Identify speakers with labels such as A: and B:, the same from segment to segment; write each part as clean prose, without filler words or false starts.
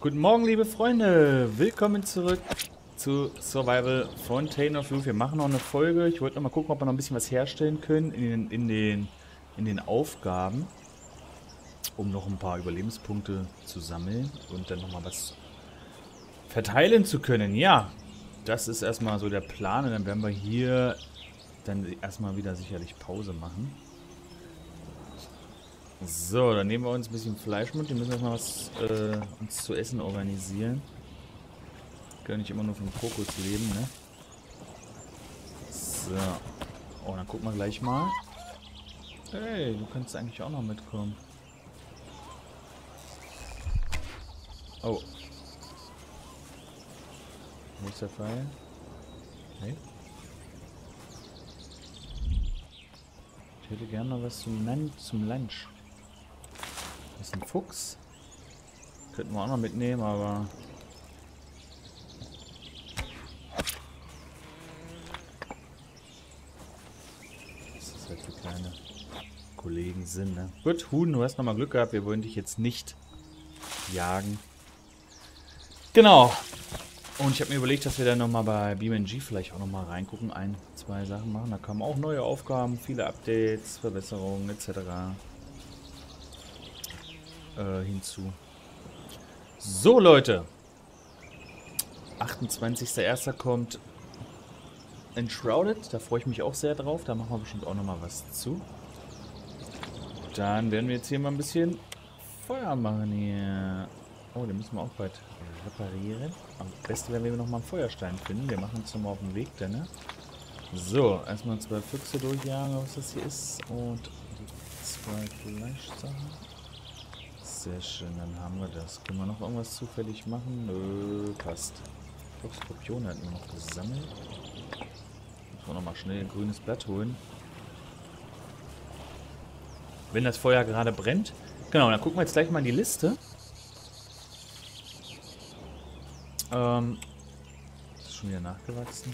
A: Guten Morgen, liebe Freunde. Willkommen zurück zu Survival Fountain of Youth. Wir machen noch eine Folge. Ich wollte noch mal gucken, ob wir noch ein bisschen was herstellen können in den Aufgaben, um noch ein paar Überlebenspunkte zu sammeln und dann noch mal was verteilen zu können. Ja, das ist erstmal so der Plan. Und dann werden wir hier dann erstmal wieder sicherlich Pause machen. So, dann nehmen wir uns ein bisschen Fleisch mit. Wir müssen erstmal was uns zu essen organisieren. Können nicht immer nur vom Kokos leben, ne? So. Oh, dann gucken wir gleich mal. Hey, du kannst eigentlich auch noch mitkommen. Oh. Wo ist der Pfeil? Hey. Ich hätte gerne noch was zum Lunch. Das ist ein Fuchs. Könnten wir auch noch mitnehmen, aber... das ist halt für kleine Kollegen sind, ne? Gut, Huhn, du hast nochmal Glück gehabt. Wir wollen dich jetzt nicht jagen. Genau. Und ich habe mir überlegt, dass wir dann nochmal bei BeamNG vielleicht auch nochmal reingucken. Ein, zwei Sachen machen. Da kamen auch neue Aufgaben, viele Updates, Verbesserungen etc. Hinzu. So, Leute. 28.01. kommt Enshrouded. Da freue ich mich auch sehr drauf. Da machen wir bestimmt auch nochmal was zu. Dann werden wir jetzt hier mal ein bisschen Feuer machen hier. Oh, den müssen wir auch bald reparieren. Am besten werden wir nochmal einen Feuerstein finden. Wir machen uns nochmal auf den Weg, denn, ne? So, erstmal 2 Füchse durchjagen, was das hier ist. Und die 2 Fleischsachen. Sehr schön, dann haben wir das. Können wir noch irgendwas zufällig machen? Nö, passt. Ich glaube, Skorpione hatten wir noch gesammelt. Muss man nochmal schnell ein grünes Blatt holen. Wenn das Feuer gerade brennt. Genau, dann gucken wir jetzt gleich mal in die Liste. Das ist schon wieder nachgewachsen.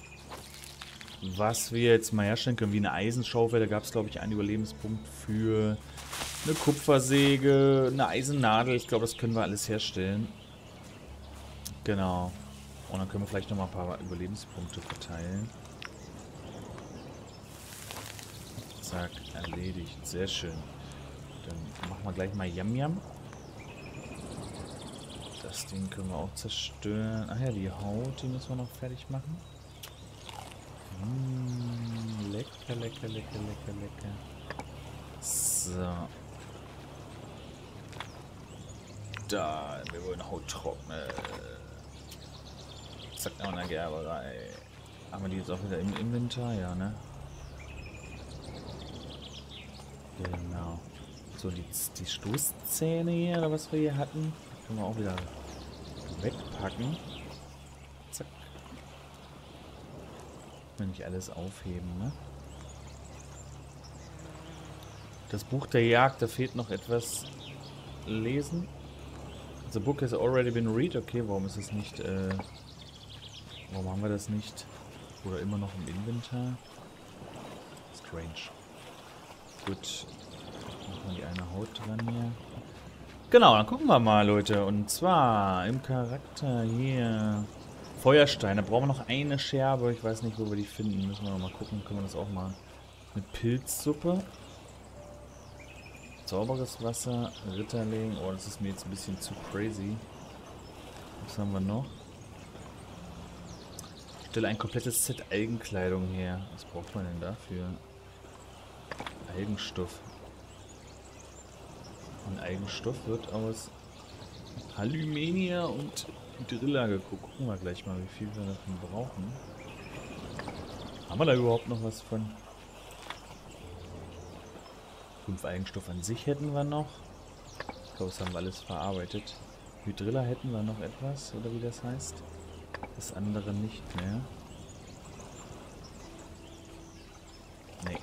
A: Was wir jetzt mal herstellen können, wie eine Eisenschaufel. Da gab es, glaube ich, einen Überlebenspunkt für eine Kupfersäge, eine Eisennadel. Ich glaube, das können wir alles herstellen. Genau. Und dann können wir vielleicht noch mal ein paar Überlebenspunkte verteilen. Zack, erledigt. Sehr schön. Dann machen wir gleich mal Yam Yam. Das Ding können wir auch zerstören. Ach ja, die Haut, die müssen wir noch fertig machen. Lecker, lecker, lecker, lecker, lecker. So. Da, wir wollen Haut trocknen. Zack, noch eine Gerberei. Haben wir die jetzt auch wieder im Inventar? Ja, ne? Genau. So, die Stoßzähne hier, oder was wir hier hatten, können wir auch wieder wegpacken. Zack. Wenn nicht alles aufheben, ne? Das Buch der Jagd, da fehlt noch etwas lesen. The book has already been read. Okay, warum ist es nicht, warum haben wir das nicht? Oder immer noch im Inventar? Strange. Gut. Machen wir die eine Haut dran hier. Genau, dann gucken wir mal, Leute. Und zwar im Charakter hier. Feuerstein. Da brauchen wir noch eine Scherbe. Ich weiß nicht, wo wir die finden. Müssen wir noch mal gucken. Können wir das auch mal. Eine Pilzsuppe. Sauberes Wasser. Ritterling. Oh, das ist mir jetzt ein bisschen zu crazy. Was haben wir noch? Stelle ein komplettes Set Algenkleidung her. Was braucht man denn dafür? Algenstoff. Und Algenstoff wird aus Halymenia und Drilla geguckt. Gucken wir gleich mal, wie viel wir davon brauchen. Haben wir da überhaupt noch was von? 5 Eigenstoff an sich hätten wir noch. Ich glaube, das haben wir alles verarbeitet. Hydrilla hätten wir noch etwas, oder wie das heißt. Das andere nicht mehr. Nee.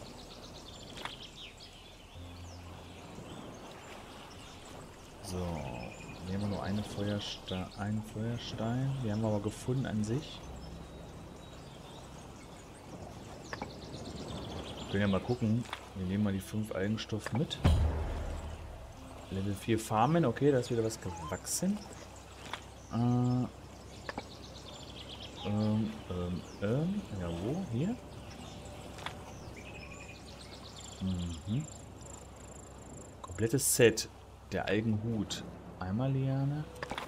A: So, hier haben wir nur einen Feuerstein. Die haben wir aber gefunden an sich. Wir können ja mal gucken. Wir nehmen mal die 5 Eigenstoff mit. Level 4 Farmen, okay, da ist wieder was gewachsen. Ja, wo? Hier? Mhm. Komplettes Set. Der Algenhut. Einmal Liane.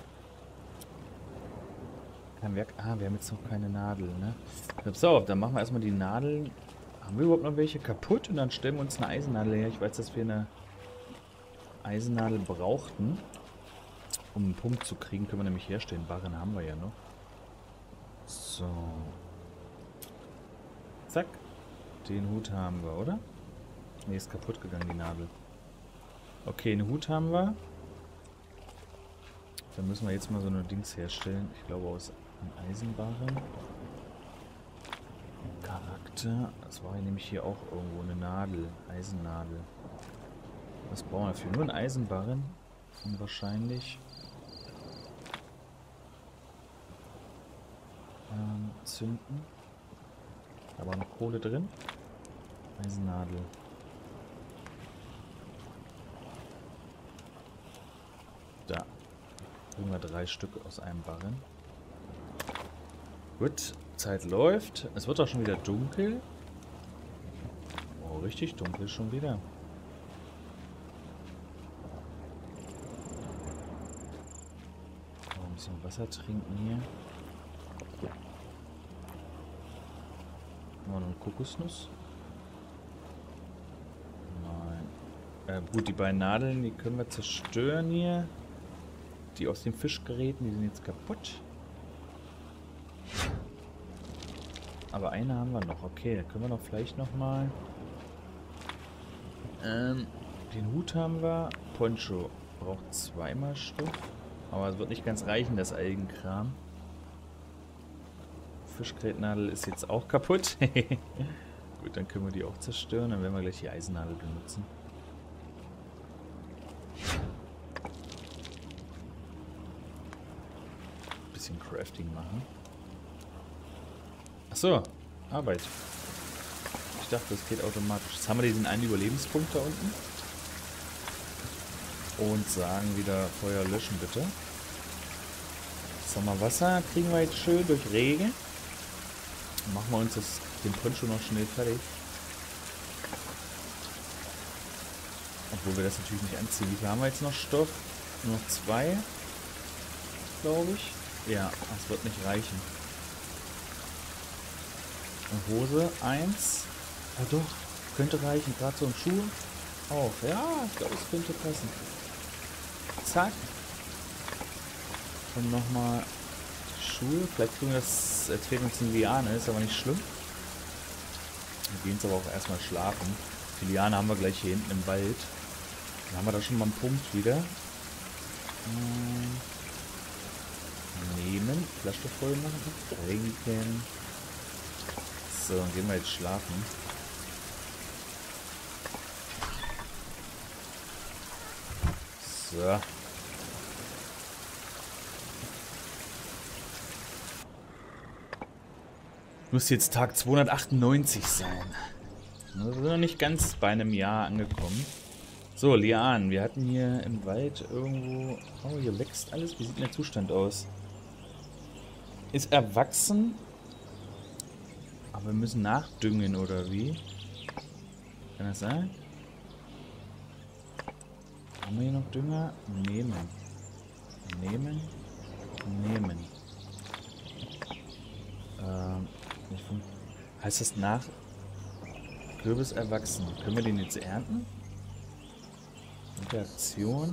A: Kein Werk. Ah, wir haben jetzt noch keine Nadel, ne? So, dann machen wir erstmal die Nadeln. Haben wir überhaupt noch welche kaputt? Und dann stellen wir uns eine Eisennadel her. Ich weiß, dass wir eine Eisennadel brauchten. Um einen Punkt zu kriegen, können wir nämlich herstellen. Barren haben wir ja noch. So. Zack. Den Hut haben wir, oder? Ne, ist kaputt gegangen, die Nadel. Okay, einen Hut haben wir. Dann müssen wir jetzt mal so eine Dings herstellen. Ich glaube aus einem Eisenbarren. Charakter. Das war nämlich hier auch irgendwo eine Nadel. Eisennadel. Was brauchen wir dafür? Nur einen Eisenbarren. Und wahrscheinlich zünden. Da war noch Kohle drin. Eisennadel. Da. Kriegen wir 3 Stück aus einem Barren. Gut. Zeit läuft. Es wird auch schon wieder dunkel. Oh, richtig dunkel schon wieder. Oh, ein bisschen Wasser trinken hier. Noch eine Kokosnuss. Nein. Gut, die beiden Nadeln, die können wir zerstören hier. Die aus den Fischgeräten, die sind jetzt kaputt. Aber eine haben wir noch. Okay, da können wir doch vielleicht nochmal. Den Hut haben wir. Poncho braucht 2-mal Stoff. Aber es wird nicht ganz reichen, das Algenkram. Fischgrätnadel ist jetzt auch kaputt. Gut, dann können wir die auch zerstören. Dann werden wir gleich die Eisennadel benutzen. Bisschen Crafting machen. Achso, Arbeit. Ich dachte, das geht automatisch. Jetzt haben wir diesen einen Überlebenspunkt da unten. Und sagen wieder Feuer löschen, bitte. Sommerwasser kriegen wir jetzt schön durch Regen. Machen wir uns den Poncho noch schnell fertig. Obwohl wir das natürlich nicht anziehen. Wie viel haben wir jetzt noch Stoff? Nur noch 2, glaube ich. Ja, das wird nicht reichen. Und Hose 1. Ja doch, könnte reichen. Gerade so ein Schuh auch. Ja, ich glaube, es könnte passen. Zack. Und nochmal Schuhe. Vielleicht kriegen wir das, jetzt fehlt uns ein Liane, ist aber nicht schlimm. Wir gehen jetzt aber auch erstmal schlafen. Die Liane haben wir gleich hier hinten im Wald. Dann haben wir da schon mal einen Punkt wieder. Nehmen, Flasche voll machen, trinken. So, dann gehen wir jetzt schlafen. So. Muss jetzt Tag 298 sein. Wir sind noch nicht ganz bei einem Jahr angekommen. So, Lianen. Wir hatten hier im Wald irgendwo... Oh, hier wächst alles. Wie sieht denn der Zustand aus? Ist erwachsen. Aber wir müssen nachdüngen, oder wie? Kann das sein? Haben wir hier noch Dünger? Nehmen. Nehmen. Nehmen. Heißt das nach Kürbis erwachsen? Können wir den jetzt ernten? Interaktion.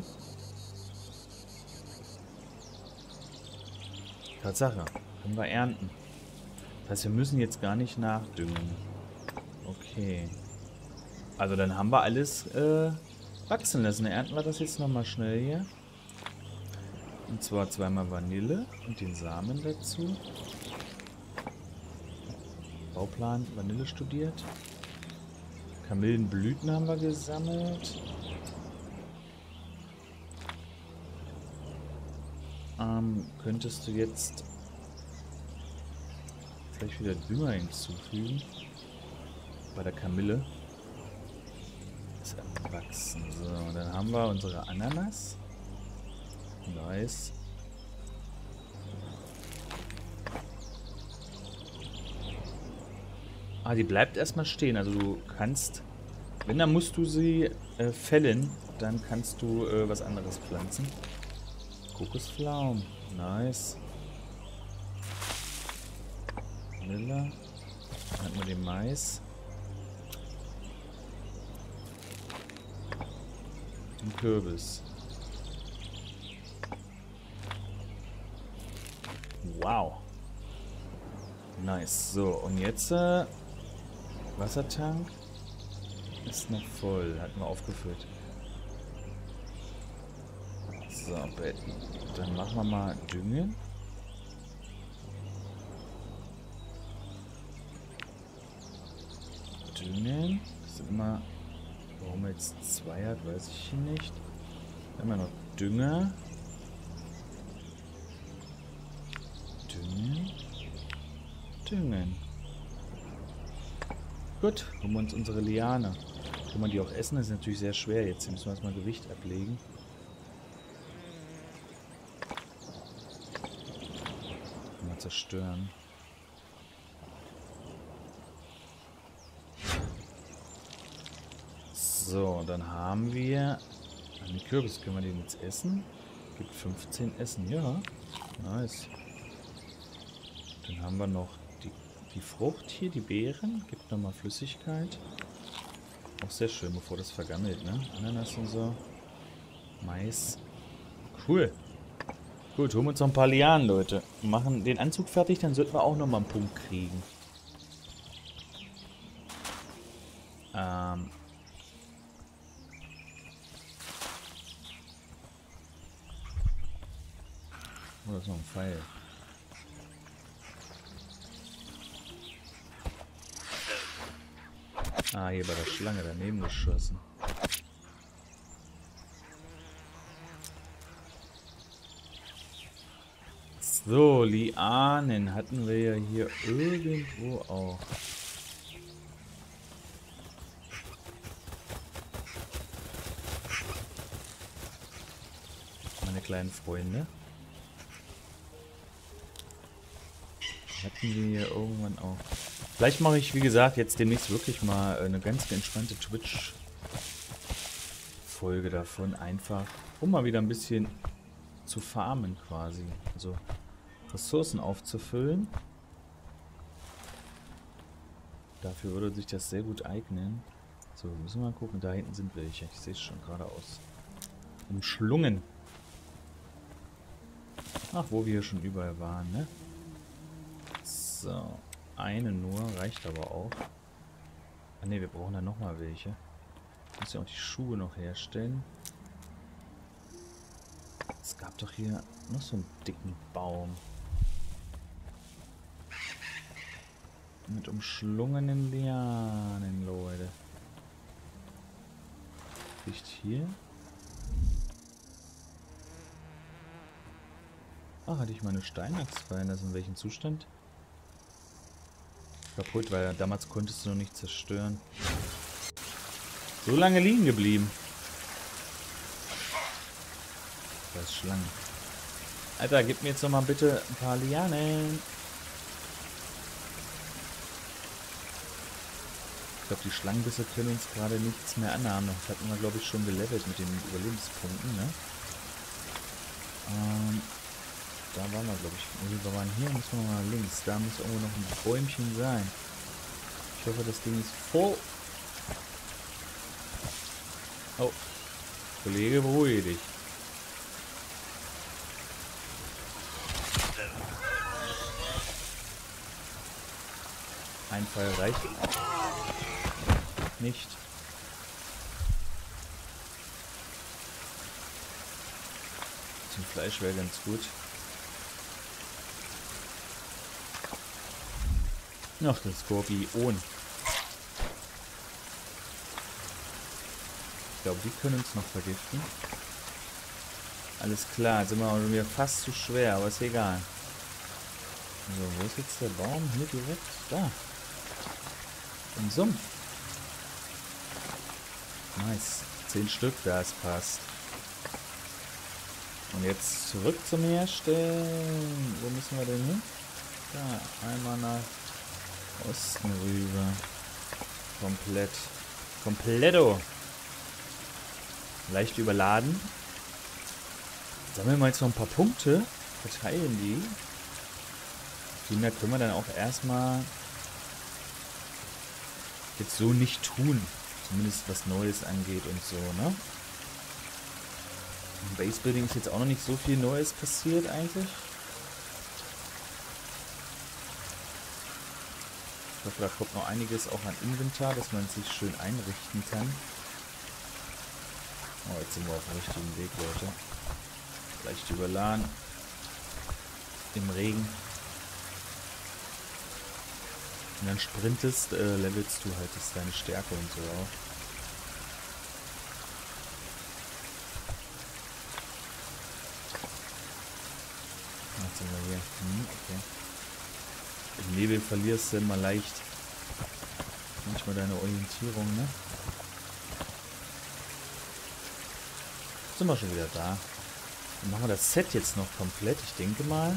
A: Tatsache. Können wir ernten. Das heißt, wir müssen jetzt gar nicht nachdüngen. Okay. Also dann haben wir alles wachsen lassen. Ernten wir das jetzt nochmal schnell hier. Und zwar 2-mal Vanille und den Samen dazu. Bauplan Vanille studiert. Kamillenblüten haben wir gesammelt. Könntest du jetzt vielleicht wieder Dünger hinzufügen? Bei der Kamille. Ist erwachsen. So, dann haben wir unsere Ananas. Nice. Ah, die bleibt erstmal stehen. Also du kannst... Wenn, dann musst du sie fällen. Dann kannst du was anderes pflanzen. Kokosflaum. Nice. Vanille. Dann hatten wir den Mais. Und Kürbis. Wow. Nice. So, und jetzt Wassertank ist noch voll. Hatten wir aufgefüllt. So, Betten. Dann machen wir mal Düngen. Düngen. Das ist immer... Warum er jetzt 2 hat, weiß ich nicht. Dann haben wir noch Dünger. Düngen. Düngen. Gut, holen wir uns unsere Liane. Kann man die auch essen? Das ist natürlich sehr schwer jetzt. Hier müssen wir erstmal Gewicht ablegen. Mal zerstören. So, dann haben wir... Einen Kürbis, können wir den jetzt essen? Gibt 15 Essen, ja. Nice. Dann haben wir noch die Frucht hier, die Beeren. Gibt nochmal Flüssigkeit. Auch sehr schön, bevor das vergammelt, ne? Ananas und so. Mais. Cool. Gut, holen wir uns noch ein paar Lianen, Leute. Machen den Anzug fertig, dann sollten wir auch nochmal einen Punkt kriegen. Oh, da ist noch ein Pfeil. Ah, hier bei der Schlange daneben geschossen. So, Lianen hatten wir ja hier irgendwo auch. Meine kleinen Freunde. Hatten wir hier irgendwann auch. Vielleicht mache ich, wie gesagt, jetzt demnächst wirklich mal eine ganz entspannte Twitch-Folge davon. Einfach, um mal wieder ein bisschen zu farmen quasi. Also Ressourcen aufzufüllen. Dafür würde sich das sehr gut eignen. So, müssen wir mal gucken. Da hinten sind welche. Ich sehe es schon geradeaus. Umschlungen. Ach, wo wir hier schon überall waren, ne? So. Eine nur, reicht aber auch. Ah ne, wir brauchen da nochmal welche. Ich muss ja auch die Schuhe noch herstellen. Es gab doch hier noch so einen dicken Baum. Mit umschlungenen Lianen, Leute. Liegt hier. Ah, hatte ich meine Steinaxt fallen lassen. In welchem Zustand? Kaputt, weil damals konntest du noch nicht zerstören. So lange liegen geblieben. Da ist Schlange. Alter, gib mir jetzt noch mal bitte ein paar Lianen. Ich glaube, die Schlangenbisse können uns gerade nichts mehr anhaben. Das hatten wir, glaube ich, schon gelevelt mit den Überlebenspunkten, ne? Da waren wir, glaube ich. Wir waren hier, müssen wir mal links. Da muss irgendwo noch ein Bäumchen sein. Ich hoffe, das Ding ist voll. Oh. Kollege, beruhige dich. Ein Pfeil reicht nicht. Zum Fleisch wäre ganz gut. Ach, das Skorpion. Ich glaube, die können uns noch vergiften. Alles klar, jetzt sind wir mir fast zu schwer, aber ist egal. So, wo ist jetzt der Baum? Hier direkt. Da. Im Sumpf. Nice. 10 Stück, das passt. Und jetzt zurück zum Herstellen. Wo müssen wir denn hin? Da, einmal nach Osten rüber. Komplett. Kompletto. Leicht überladen. Sammeln wir jetzt noch ein paar Punkte. Verteilen die. Viel mehr können wir dann auch erstmal jetzt so nicht tun. Zumindest was Neues angeht und so, ne? Im Basebuilding ist jetzt auch noch nicht so viel Neues passiert eigentlich. Ich hoffe, da kommt noch einiges auch an Inventar, dass man sich schön einrichten kann. Oh, jetzt sind wir auf dem richtigen Weg, Leute. Leicht überladen. Im Regen. Und dann sprintest, levelst du halt, das ist deine Stärke und so auch. Jetzt sind wir hier. Okay. Im Nebel verlierst du immer leicht manchmal deine Orientierung, ne? Sind wir schon wieder da. Dann machen wir das Set jetzt noch komplett. Ich denke mal,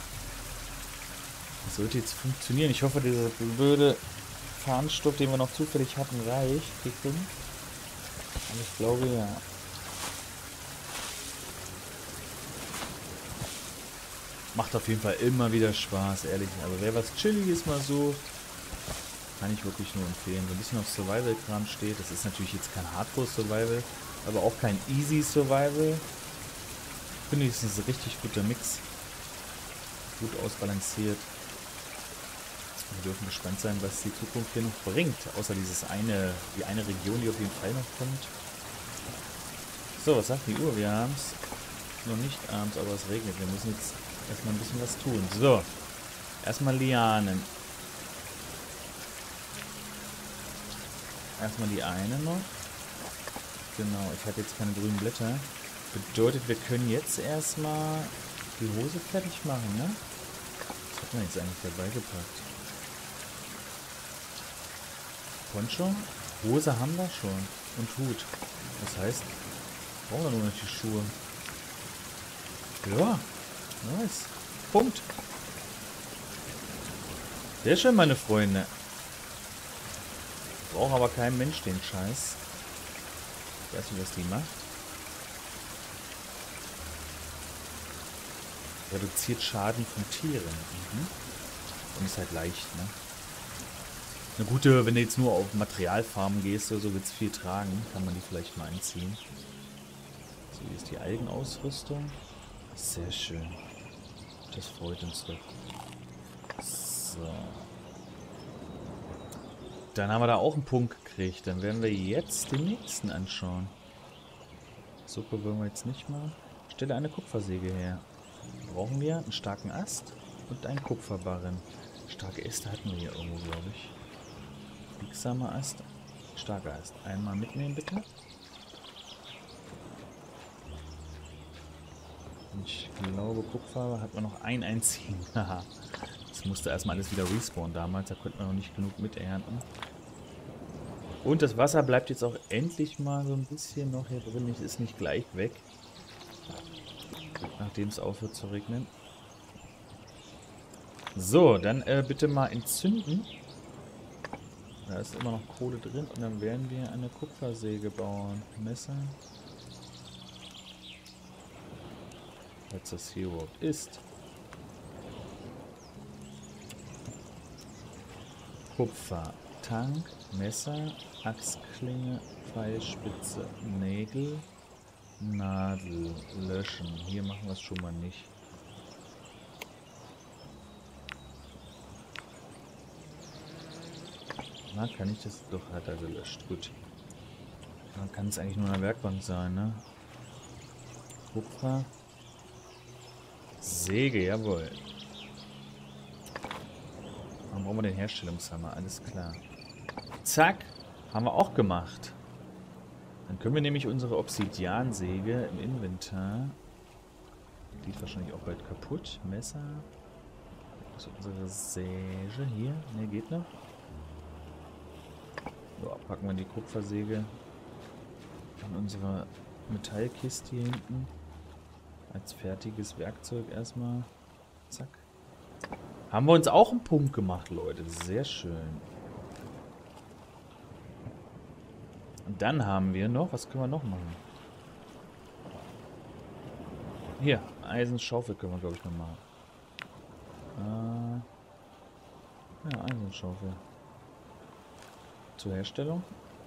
A: das sollte jetzt funktionieren. Ich hoffe, dieser blöde Fahnenstoff, den wir noch zufällig hatten, reicht. Aber ich glaube, ja. Macht auf jeden Fall immer wieder Spaß, ehrlich. Aber wer was Chilliges mal sucht, kann ich wirklich nur empfehlen. So ein bisschen auf Survival-Kram steht. Das ist natürlich jetzt kein Hardcore-Survival, aber auch kein Easy-Survival. Finde ich, es ist ein richtig guter Mix. Gut ausbalanciert. Wir dürfen gespannt sein, was die Zukunft hier noch bringt. Außer die eine Region, die auf jeden Fall noch kommt. So, was sagt die Uhr? Wir haben es noch nicht abends, aber es regnet. Wir müssen jetzt erstmal ein bisschen was tun. So, erstmal Lianen. Erstmal die eine noch. Genau, ich habe jetzt keine grünen Blätter. Bedeutet, wir können jetzt erstmal die Hose fertig machen, ne? Was hat man jetzt eigentlich dabei gepackt? Poncho? Hose haben wir schon. Und Hut. Das heißt, brauchen wir nur noch die Schuhe. Ja, nice. Punkt. Sehr schön, meine Freunde. Braucht aber kein Mensch den Scheiß. Ich weiß nicht, was die macht. Reduziert Schaden von Tieren. Und ist halt leicht, ne? Eine gute, wenn du jetzt nur auf Materialfarmen gehst oder so, willst viel tragen, kann man die vielleicht mal einziehen. So, hier ist die Algenausrüstung. Sehr schön. Das freut uns doch. So. Dann haben wir da auch einen Punkt gekriegt. Dann werden wir jetzt den nächsten anschauen. Suppe wollen wir jetzt nicht machen. Stelle eine Kupfersäge her. Brauchen wir einen starken Ast und einen Kupferbarren. Starke Äste hatten wir hier irgendwo, glaube ich. Biegsamer Ast, starker Ast. Einmal mitnehmen, bitte. Ich glaube, Kupfer hat man noch einen einzigen. Haha. Das musste erstmal alles wieder respawnen damals. Da konnten wir noch nicht genug miternten. Und das Wasser bleibt jetzt auch endlich mal so ein bisschen noch hier drin. Es ist nicht gleich weg. Nachdem es aufhört zu regnen. So, dann bitte mal entzünden. Da ist immer noch Kohle drin. Und dann werden wir eine Kupfersäge bauen. Messer. Falls das hier überhaupt ist. Kupfer. Tank. Messer. Axtklinge. Pfeilspitze. Nägel. Nadel. Löschen. Hier machen wir es schon mal nicht. Na, kann ich das? Doch, hat er gelöscht. Gut. Dann kann es eigentlich nur eine Werkbank sein, ne? Kupfer. Säge, jawohl. Dann brauchen wir den Herstellungshammer, alles klar. Zack, haben wir auch gemacht. Dann können wir nämlich unsere Obsidiansäge im Inventar. Die ist wahrscheinlich auch bald kaputt. Messer. Das ist unsere Säge hier. Ne, geht noch. So, packen wir die Kupfersäge in unsere Metallkiste hier hinten. Als fertiges Werkzeug erstmal. Zack. Haben wir uns auch einen Punkt gemacht, Leute. Sehr schön. Und dann haben wir noch... Was können wir noch machen? Hier, Eisenschaufel können wir, glaube ich, noch machen. Ja, Eisenschaufel. Zur Herstellung?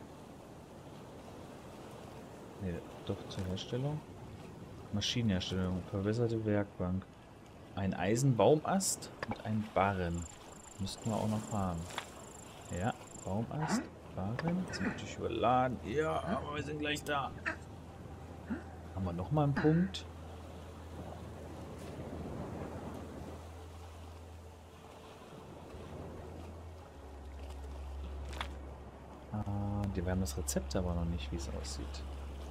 A: Ne, doch zur Herstellung. Maschinenherstellung, verbesserte Werkbank. Ein Eisenbaumast und ein Barren. Müssten wir auch noch haben. Ja, Baumast, Barren. Ziemlich überladen. Ja, aber wir sind gleich da. Haben wir nochmal einen Punkt? Wir haben das Rezept aber noch nicht, wie es aussieht.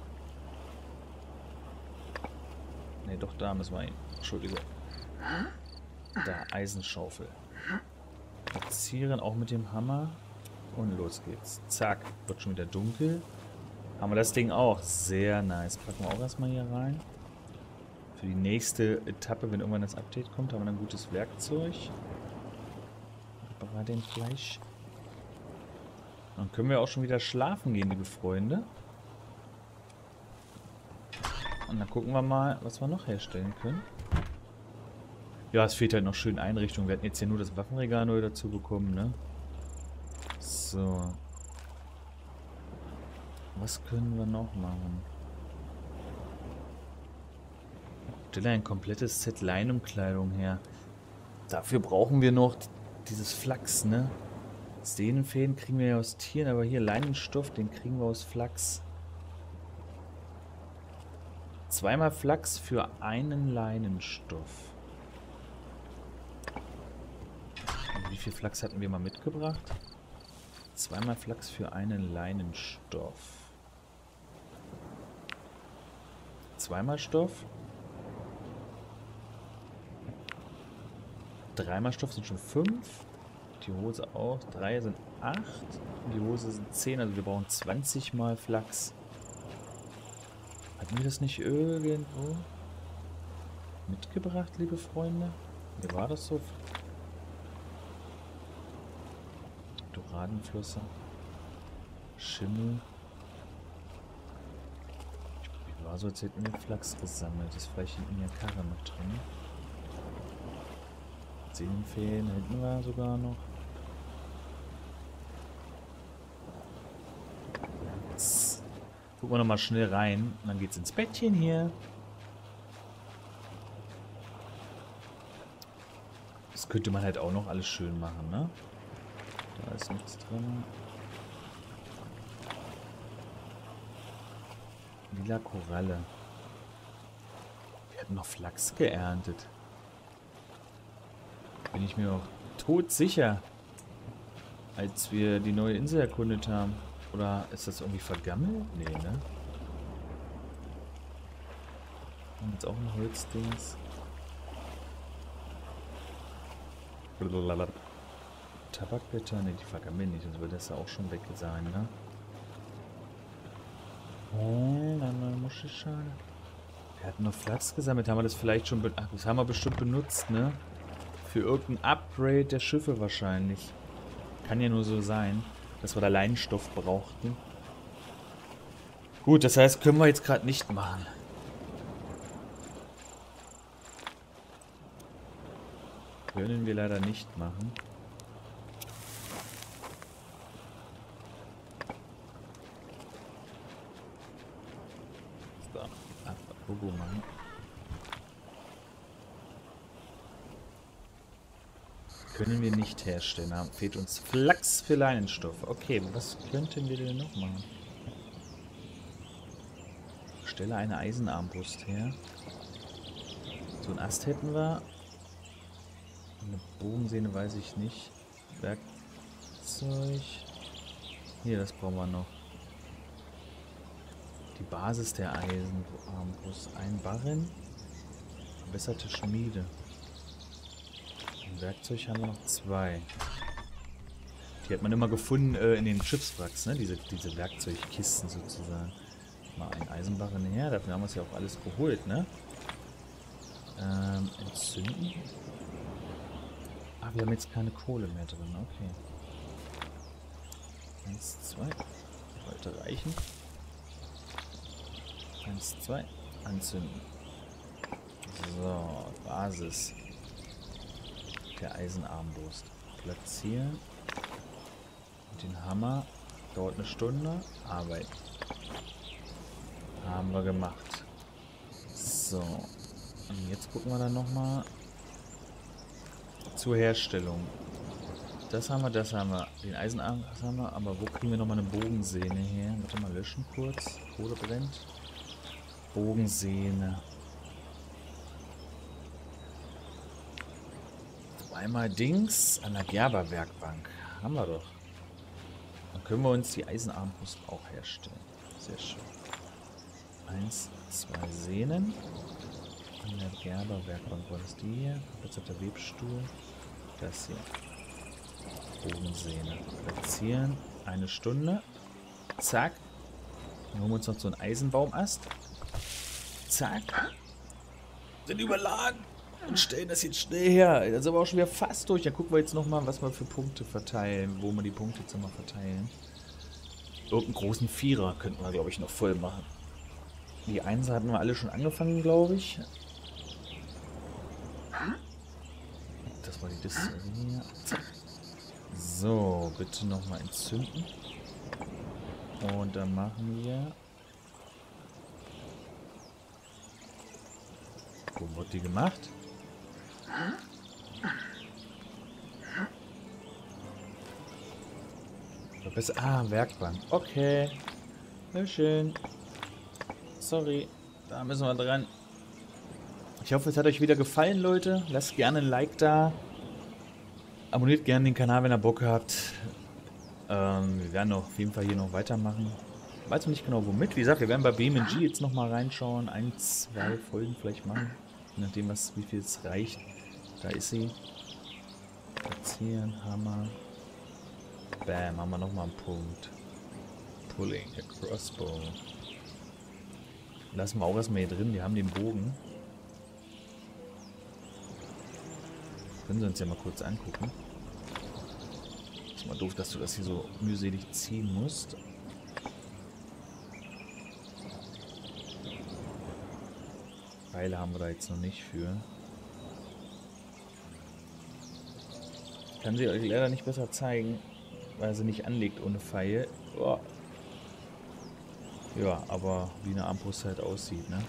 A: Ne, doch, da müssen wir hin. Entschuldigung. Da, Eisenschaufel. Platzieren auch mit dem Hammer. Und los geht's. Zack. Wird schon wieder dunkel. Haben wir das Ding auch. Sehr nice. Packen wir auch erstmal hier rein. Für die nächste Etappe, wenn irgendwann das Update kommt, haben wir dann gutes Werkzeug. Reparieren den Fleisch. Dann können wir auch schon wieder schlafen gehen, liebe Freunde. Und dann gucken wir mal, was wir noch herstellen können. Ja, es fehlt halt noch schön Einrichtung. Wir hatten jetzt hier nur das Waffenregal neu dazu bekommen, ne? So. Was können wir noch machen? Stelle ein komplettes Set Leinumkleidung her. Dafür brauchen wir noch dieses Flachs, ne? Sehnenfäden kriegen wir ja aus Tieren, aber hier Leinenstoff, den kriegen wir aus Flachs. Zweimal Flachs für einen Leinenstoff. Und wie viel Flachs hatten wir mal mitgebracht? Zweimal Flachs für einen Leinenstoff. Zweimal Stoff. Dreimal Stoff sind schon 5. Die Hose auch. 3 sind 8. Die Hose sind 10. Also wir brauchen 20 mal Flachs. Hatten wir das nicht irgendwo mitgebracht, liebe Freunde? Wie war das so? Doradenflosser. Schimmel. Wie war so, als hätten wir Flachs gesammelt. Ist vielleicht in der Karre noch drin. Sehnenfäden hinten war sogar noch. Jetzt gucken wir nochmal schnell rein. Und dann geht's ins Bettchen hier. Das könnte man halt auch noch alles schön machen, ne? Da ist nichts drin. Lila Koralle. Wir hatten noch Flachs geerntet. Bin ich mir auch todsicher, als wir die neue Insel erkundet haben. Oder ist das irgendwie vergammelt? Nee, ne? Und jetzt auch ein Holzdings. Tabakblätter? Ne, die vergammeln nicht, sonst würde das ja auch schon weg sein, ne? Oh, dann Muschelschale. Wir hatten noch Flachs gesammelt. Haben wir das vielleicht schon... Ach, das haben wir bestimmt benutzt, ne? Für irgendein Upgrade der Schiffe wahrscheinlich. Kann ja nur so sein, dass wir da Leinenstoff brauchten. Gut, das heißt, können wir jetzt gerade nicht machen. Können wir leider nicht machen. So, Logo machen. Können wir nicht herstellen. Da fehlt uns Flachs für Leinenstoff. Okay, was könnten wir denn noch machen? Stelle eine Eisenarmbrust her. So einen Ast hätten wir. Eine Bogensehne weiß ich nicht. Werkzeug. Hier, das brauchen wir noch. Die Basis der Eisenarmbrust. Ein Barren. Verbesserte Schmiede. Werkzeug haben wir noch 2. Die hat man immer gefunden in den Schiffswracks, ne? Diese Werkzeugkisten sozusagen. Mal ein Eisenbarren her, dafür haben wir es ja auch alles geholt, ne? Entzünden. Ah, wir haben jetzt keine Kohle mehr drin. Okay. 1, 2. Sollte reichen. 1, 2. Anzünden. So, Basis. Der Eisenarmbrust. Platzieren. Und den Hammer. Dauert eine Stunde. Arbeiten. Haben wir gemacht. So. Und jetzt gucken wir dann nochmal zur Herstellung. Das haben wir, das haben wir. Den Eisenarm haben wir, aber wo kriegen wir nochmal eine Bogensehne her? Warte mal, löschen kurz. Kohle brennt. Bogensehne. Einmal Dings an der Gerber-Werkbank. Haben wir doch. Dann können wir uns die Eisenarmbrust auch herstellen. Sehr schön. 1, 2 Sehnen. An der Gerber-Werkbank. War das die hier? Jetzt hat der Webstuhl. Das hier. Bogensehne. Platzieren. 1 Stunde. Zack. Dann holen wir uns noch so einen Eisenbaumast. Zack. Sind überladen. Und stellen das jetzt schnell her. Das ist aber auch schon wieder fast durch. Dann gucken wir jetzt nochmal, was wir für Punkte verteilen. Wo wir die Punkte jetzt nochmal verteilen. Irgendeinen großen Vierer könnten wir, glaube ich, noch voll machen. Die Einser hatten wir alle schon angefangen, glaube ich. Das war die Distillerie. So, bitte nochmal entzünden. Und dann machen wir... Wo wird die gemacht? Ah, Werkbank. Okay. Sehr schön. Sorry. Da müssen wir dran. Ich hoffe, es hat euch wieder gefallen, Leute. Lasst gerne ein Like da. Abonniert gerne den Kanal, wenn ihr Bock habt. Wir werden auf jeden Fall hier noch weitermachen. Ich weiß noch nicht genau womit. Wie gesagt, wir werden bei BeamNG jetzt nochmal reinschauen. 1, 2 Folgen vielleicht machen. Je nachdem, wie viel es reicht. Da ist sie. Platzieren, Hammer. Bam, haben wir nochmal einen Punkt. Pulling, a Crossbow. Lassen wir auch erstmal hier drin, wir haben den Bogen. Können Sie uns ja mal kurz angucken. Ist mal doof, dass du das hier so mühselig ziehen musst. Pfeile haben wir da jetzt noch nicht für. Ich kann sie euch leider nicht besser zeigen, weil sie nicht anlegt ohne Pfeil. Oh. Ja, aber wie eine Armbrust halt aussieht, ne?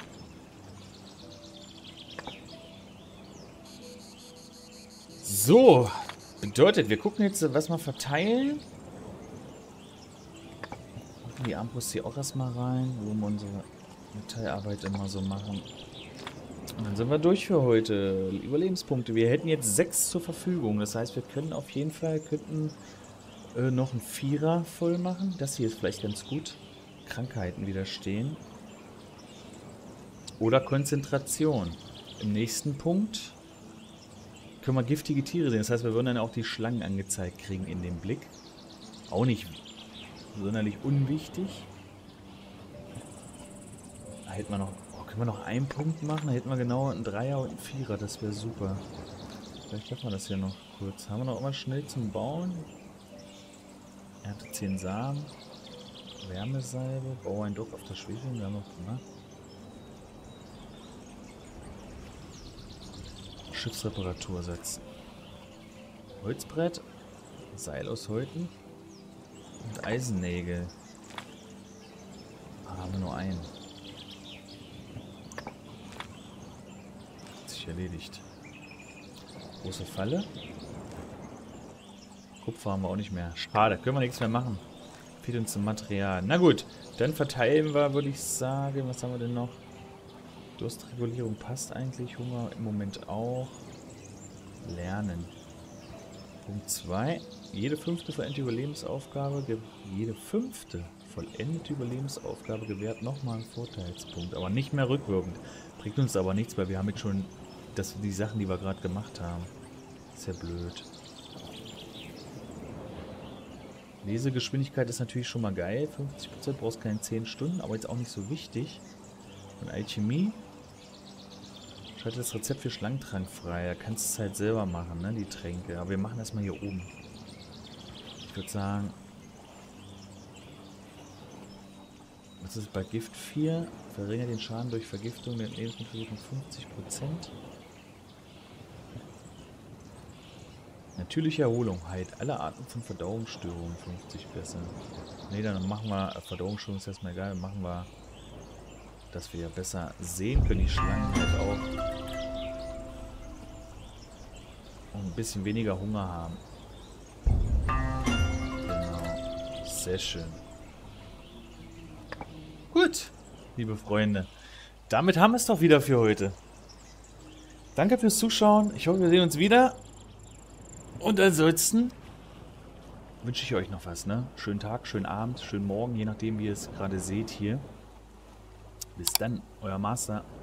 A: So, bedeutet, wir gucken jetzt, was wir verteilen. Machen die Armbrust hier auch erstmal rein, wo wir unsere Metallarbeit immer so machen. Und dann sind wir durch für heute. Überlebenspunkte. Wir hätten jetzt 6 zur Verfügung. Das heißt, wir können auf jeden Fall noch einen Vierer voll machen. Das hier ist vielleicht ganz gut. Krankheiten widerstehen. Oder Konzentration. Im nächsten Punkt können wir giftige Tiere sehen. Das heißt, wir würden dann auch die Schlangen angezeigt kriegen in dem Blick. Auch nicht sonderlich unwichtig. Da hätten wir noch... Können wir noch einen Punkt machen? Da hätten wir genau einen Dreier und einen Vierer. Das wäre super. Vielleicht schaffen wir das hier noch kurz. Haben wir noch immer schnell zum Bauen? Er hatte 10 Samen. Wärmesalbe. Bau ein Dock auf der Schwefel. Wir haben noch gemacht. Schiffsreparatur setzen. Holzbrett. Seil aus Häuten. Und Eisennägel. Ah, haben wir nur einen. Erledigt. Große Falle. Kupfer haben wir auch nicht mehr. Schade, können wir nichts mehr machen. Fehlt uns zum Material. Na gut, dann verteilen wir, würde ich sagen. Was haben wir denn noch? Durstregulierung passt eigentlich. Hunger im Moment auch. Lernen. Punkt 2. Jede fünfte vollendete Überlebensaufgabe gewährt nochmal einen Vorteilspunkt. Aber nicht mehr rückwirkend. Bringt uns aber nichts, weil wir haben jetzt schon die Sachen, die wir gerade gemacht haben. Ist ja blöd. Lesegeschwindigkeit ist natürlich schon mal geil. 50% brauchst keine 10 Stunden, aber jetzt auch nicht so wichtig. Und Alchemie. Schalte das Rezept für Schlangentrank frei. Da kannst du es halt selber machen, ne? Die Tränke. Aber wir machen erstmal hier oben. Ich würde sagen... Was ist bei Gift 4? Verringert den Schaden durch Vergiftung der Lebensmittelvergiftung 50%. Natürliche Erholung. Heilt alle Arten von Verdauungsstörungen 50 besser. Ne, dann machen wir... Verdauungsstörung ist erstmal egal. Dann machen wir... Dass wir ja besser sehen können, die Schlangen halt auch. Und ein bisschen weniger Hunger haben. Genau. Sehr schön. Gut, liebe Freunde. Damit haben wir es doch wieder für heute. Danke fürs Zuschauen. Ich hoffe, wir sehen uns wieder. Und ansonsten wünsche ich euch noch was, ne? Schönen Tag, schönen Abend, schönen Morgen, je nachdem, wie ihr es gerade seht hier. Bis dann, euer Master.